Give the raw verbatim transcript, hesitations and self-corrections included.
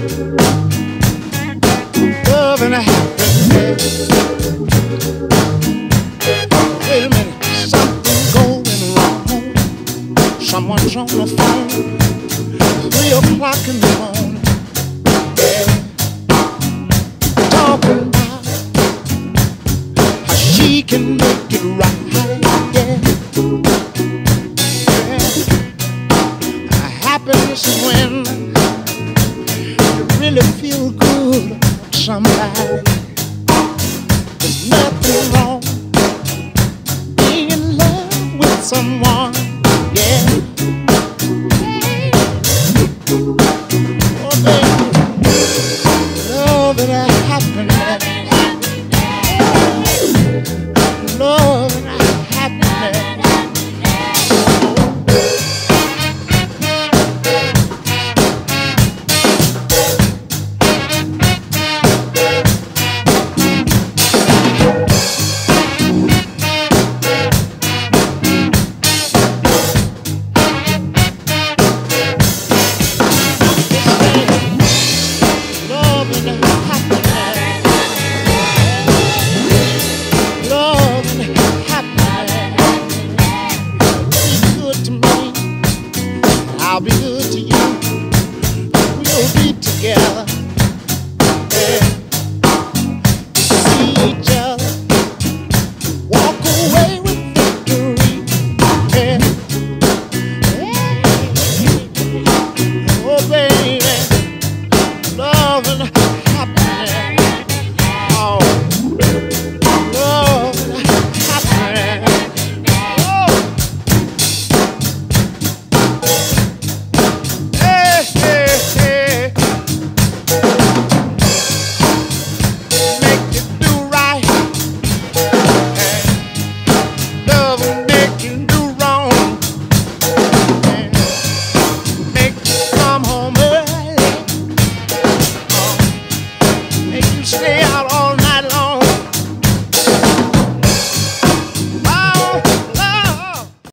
Love and happiness. Wait a minute, something's going wrong. Someone's on the phone, three o'clock in the morning. Yeah. Talking about how she can make it right. Yeah. Yeah. Happiness is when you really feel good about somebody. There's nothing wrong being in love with someone.